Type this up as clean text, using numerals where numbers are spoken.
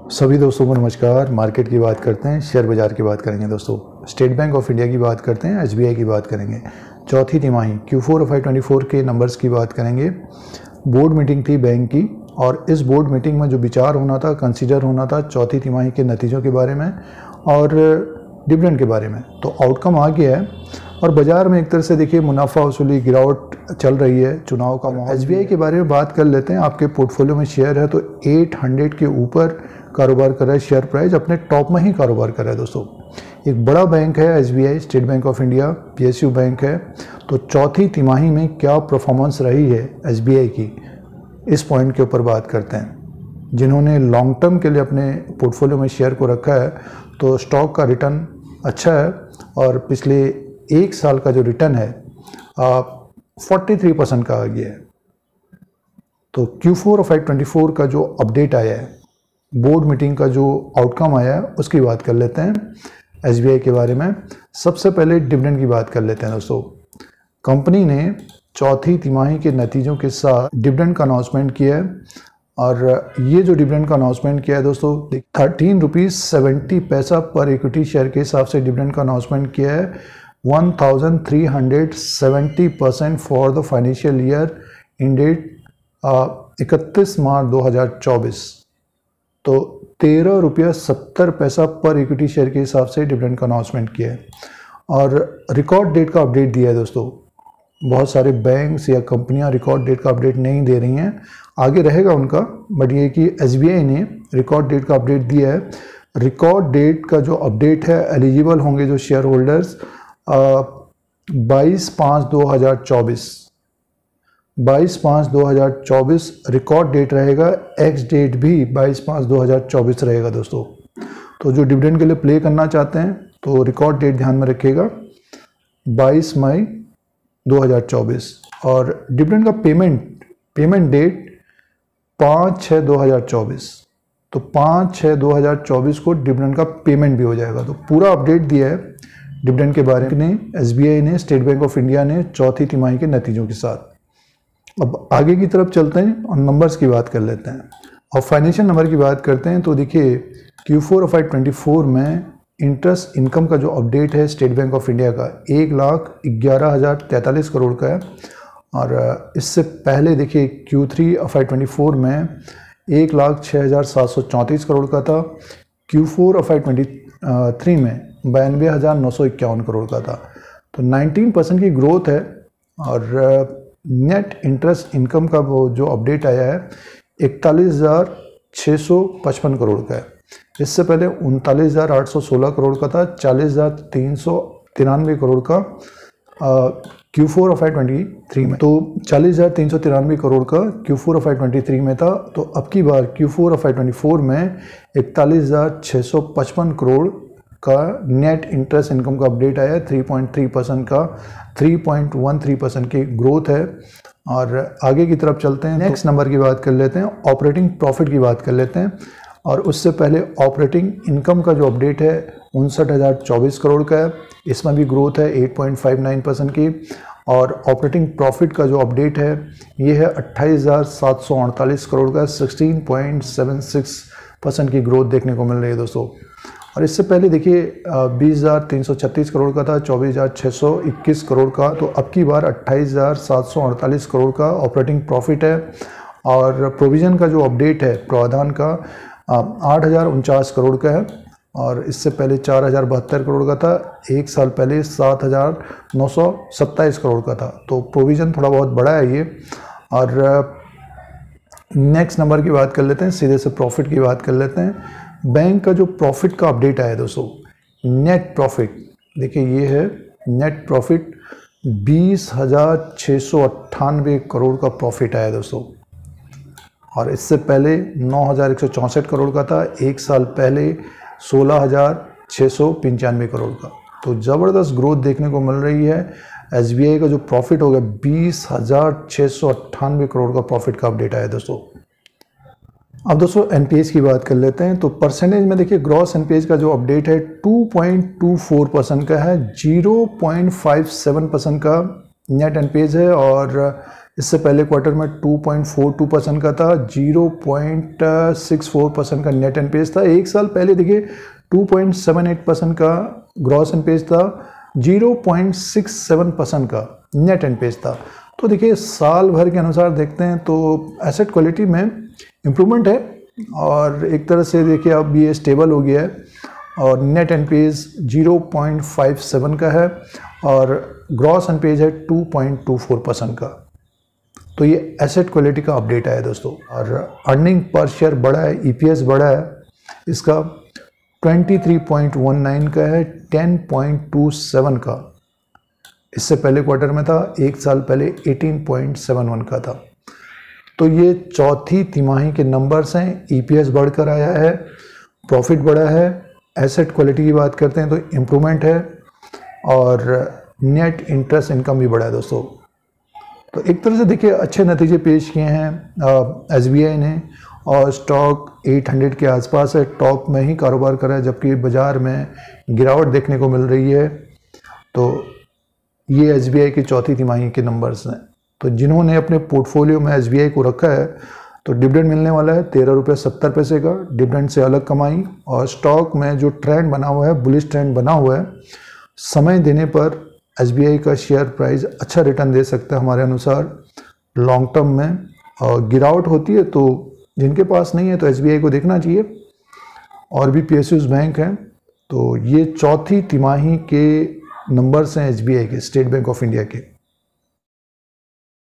सभी दोस्तों को नमस्कार। मार्केट की बात करते हैं, शेयर बाजार की बात करेंगे दोस्तों। स्टेट बैंक ऑफ इंडिया की बात करते हैं, एसबीआई की बात करेंगे। चौथी तिमाही Q4 FY24 के नंबर्स की बात करेंगे। बोर्ड मीटिंग थी बैंक की और इस बोर्ड मीटिंग में जो विचार होना था, कंसीडर होना था चौथी तिमाही के नतीजों के बारे में और डिविडेंड के बारे में। तो आउटकम आ गया है और बाजार में एक तरह से देखिए मुनाफा वसूली गिरावट चल रही है, चुनाव का माहौल। एसबीआई के बारे में बात कर लेते हैं। आपके पोर्टफोलियो में शेयर है तो 800 के ऊपर कारोबार कर रहा है, शेयर प्राइस अपने टॉप में ही कारोबार कर रहा है दोस्तों। एक बड़ा बैंक है SBI, state bank of India, PSU bank है। तो चौथी तिमाही में क्या परफॉर्मेंस रही है एसबीआई की, इस पॉइंट के ऊपर बात करते हैं। जिन्होंने लॉन्ग टर्म के लिए अपने पोर्टफोलियो में शेयर को रखा है तो स्टॉक का रिटर्न अच्छा है और पिछले एक साल का जो रिटर्न है 43% का आ गया है। तो Q4 FY24 का जो अपडेट आया है, बोर्ड मीटिंग का जो आउटकम आया है, उसकी बात कर लेते हैं एसबीआई के बारे में। सबसे पहले डिविडेंड की बात कर लेते हैं दोस्तों। कंपनी ने चौथी तिमाही के नतीजों के साथ डिविडेंड का अनाउंसमेंट किया है और ये जो डिविडेंड का अनाउंसमेंट किया है दोस्तों, 13 रुपीज़ 70 पैसा पर इक्विटी शेयर के हिसाब से डिविडेंड का अनाउंसमेंट किया है। 1370% for the financial year ended 31 March 2024। तो 13 रुपया 70 पैसा पर इक्विटी शेयर के हिसाब से डिविडेंड का अनाउंसमेंट किया है और रिकॉर्ड डेट का अपडेट दिया है दोस्तों। बहुत सारे बैंक्स या कंपनियां रिकॉर्ड डेट का अपडेट नहीं दे रही हैं, आगे रहेगा उनका, बट ये कि एसबीआई ने रिकॉर्ड डेट का अपडेट दिया है। रिकॉर्ड डेट का जो अपडेट है, एलिजिबल होंगे जो शेयर होल्डर्स 22/5/2024 रिकॉर्ड डेट रहेगा। एक्स डेट भी 22/5/2024 रहेगा दोस्तों। तो जो डिविडेंड के लिए प्ले करना चाहते हैं तो रिकॉर्ड डेट ध्यान में रखिएगा, 22 मई 2024। और डिविडेंड का पेमेंट डेट 5/6/2024। तो 5/6/2024 को डिविडेंड का पेमेंट भी हो जाएगा। तो पूरा अपडेट दिया है डिविडेंड के बारे में एसबीआई ने, स्टेट बैंक ऑफ इंडिया ने चौथी तिमाही के नतीजों के साथ। अब आगे की तरफ चलते हैं और नंबर्स की बात कर लेते हैं और फाइनेंशियल नंबर की बात करते हैं। तो देखिए Q4 FY24 में इंटरेस्ट इनकम का जो अपडेट है स्टेट बैंक ऑफ इंडिया का 1,11,043 करोड़ का है और इससे पहले देखिए Q3 FY24 में 1,06,734 करोड़ का था। Q4 FY23 में 92,951 करोड़ का था। तो 19% की ग्रोथ है और नेट इंटरेस्ट इनकम का वो जो अपडेट आया है 41,655 करोड़ का है। इससे पहले 39,816 करोड़ का था, 40,393 करोड़ का Q4 FY23 में। तो 40,393 करोड़ का Q4 FY23 में था। तो अब की बार Q4 FY24 में 41,655 करोड़ का नेट इंटरेस्ट इनकम का अपडेट आया है। 3.3% का 3.13% की ग्रोथ है। और आगे की तरफ चलते हैं, नेक्स्ट नंबर की बात कर लेते हैं, ऑपरेटिंग प्रॉफिट की बात कर लेते हैं। और उससे पहले ऑपरेटिंग इनकम का जो अपडेट है 59,024 करोड़ का है, इसमें भी ग्रोथ है 8.59% की। और ऑपरेटिंग प्रॉफिट का जो अपडेट है ये है 28,748 करोड़ का, 16.76% की ग्रोथ देखने को मिल रही है दोस्तों। और इससे पहले देखिए 20,336 करोड़ का था, 24,621 करोड़ का। तो अब की बार 28,748 करोड़ का ऑपरेटिंग प्रॉफिट है। और प्रोविज़न का जो अपडेट है प्रावधान का 8,049 करोड़ का है और इससे पहले 4,072 करोड़ का था। एक साल पहले 7,927 करोड़ का था। तो प्रोविज़न थोड़ा बहुत बड़ा है ये। और नेक्स्ट नंबर की बात कर लेते हैं, सीधे से प्रॉफिट की बात कर लेते हैं। बैंक का जो प्रॉफिट का अपडेट आया दोस्तों, नेट प्रॉफिट देखिए ये है नेट प्रॉफिट 20,698 करोड़ का प्रॉफिट आया दोस्तों। और इससे पहले 9,164 करोड़ का था, एक साल पहले 16,695 करोड़ का। तो ज़बरदस्त ग्रोथ देखने को मिल रही है। एसबीआई का जो प्रॉफिट हो गया 20,698 करोड़ का प्रॉफिट का अपडेट आया दोस्तों। अब दोस्तों एनपीएस की बात कर लेते हैं। तो परसेंटेज में देखिए ग्रॉस एनपीएस का जो अपडेट है 2.24% का है, 0.57% का नेट एनपीएस है और इससे पहले क्वार्टर में 2.42% का था, 0.64% का नेट एनपीएस था। एक साल पहले देखिए 2.78% का ग्रॉस एनपीएस था, 0.67% का नेट एनपीएस था। तो देखिए साल भर के अनुसार देखते हैं तो एसेट क्वालिटी में इम्प्रूवमेंट है और एक तरह से देखिए अब ये स्टेबल हो गया है और नेट एनपीएस 0.57 का है और ग्रॉस एनपीएस है 2.24% का। तो ये एसेट क्वालिटी का अपडेट आया दोस्तों। और अर्निंग पर शेयर बढ़ा है, ईपीएस बढ़ा है, इसका 23.19 का है 10.27 का। इससे पहले क्वार्टर में था, एक साल पहले 18.71 का था। तो ये चौथी तिमाही के नंबर्स हैं। ईपीएस बढ़कर आया है, प्रॉफिट बढ़ा है, एसेट क्वालिटी की बात करते हैं तो इम्प्रूवमेंट है और नेट इंटरेस्ट इनकम भी बढ़ा है दोस्तों। तो एक तरह से देखिए अच्छे नतीजे पेश किए हैं एसबीआई ने और स्टॉक 800 के आसपास है, टॉप में ही कारोबार कर रहा है, जबकि बाज़ार में गिरावट देखने को मिल रही है। तो ये एसबीआई की चौथी तिमाही के नंबर्स हैं। तो जिन्होंने अपने पोर्टफोलियो में एसबीआई को रखा है तो डिविडेंड मिलने वाला है 13 रुपये 70 पैसे का, डिविडेंड से अलग कमाई। और स्टॉक में जो ट्रेंड बना हुआ है, बुलिश ट्रेंड बना हुआ है, समय देने पर एसबीआई का शेयर प्राइस अच्छा रिटर्न दे सकता है हमारे अनुसार लॉन्ग टर्म में। और गिरावट होती है तो जिनके पास नहीं है तो एसबीआई को देखना चाहिए। और भी पीएसयूज बैंक हैं। तो ये चौथी तिमाही के नंबर्स हैं एसबीआई के, स्टेट बैंक ऑफ इंडिया के।